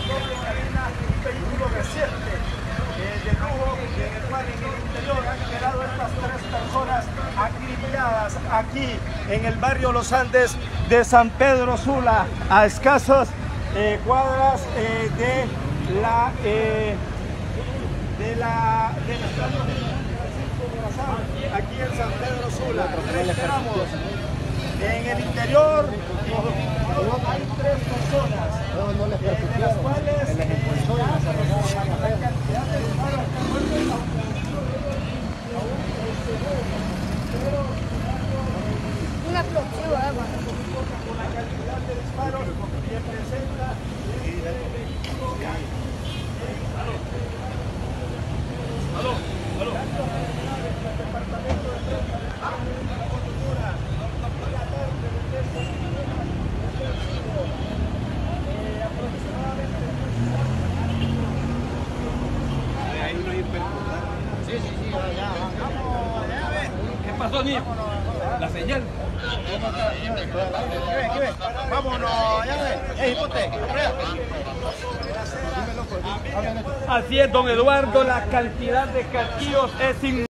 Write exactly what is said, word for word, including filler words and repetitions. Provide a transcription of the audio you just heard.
doble cabina, un vehículo reciente eh, de lujo, en el cual en el interior han quedado estas tres personas acribilladas aquí en el barrio Los Andes de San Pedro Sula, a escasas eh, cuadras eh, de la eh, de la del estadio aquí en San Pedro Sula. Reiteramos, en el interior hay tres personas, eh, de las cuales eh, la cantidad de disparos una explosiva, con la cantidad de disparos que presenta aló, aló. Sí, sí, sí, ya, vamos, ¿qué pasó, niño? La señal. Vámonos, ya ve. Ey, ponte. Así es, don Eduardo, la cantidad de casquillos es inmensa.